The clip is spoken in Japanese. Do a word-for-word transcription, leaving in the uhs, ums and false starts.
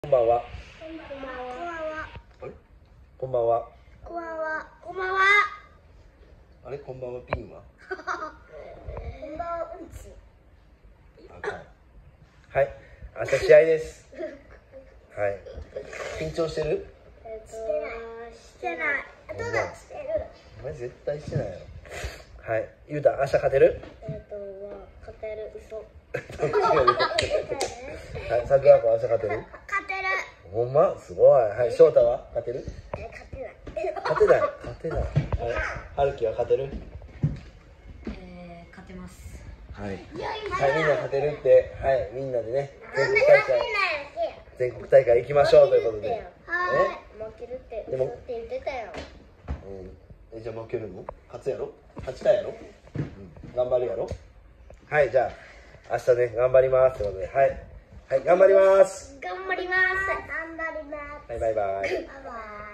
こんばんは。 こんばんは。 あれ？こんばんは。 こんばんは。こんばんは。 あれ？こんばんはピンは。 こんばんはうんち。 はい。明日試合です。はい。緊張してる？ えっとしてない。してない。あ、どうだしてる。 お前絶対してないよ。はい。ゆうた明日勝てる？ えっとは勝てる嘘。 はい。さくらこ明日勝てる？ 勝てる。 ほんま？すごい。はい。翔太は勝てる？ え勝てない。 勝てない。勝てない。はい。はるきは勝てる？ えー、勝てます。 はい。はい。みんな勝てるって。はい。みんなでね。全国大会。全国大会行きましょうということで。 はい。負けるって嘘って言ってたよ。 うん。え、じゃあ負けるの？勝つやろ？勝ちたいやろ？うん。頑張るやろ？はい。じゃあ明日ね頑張りますということで。はい。はい。頑張ります。 頑張ります。頑張ります。 はい。バイバイ。 バイバイ。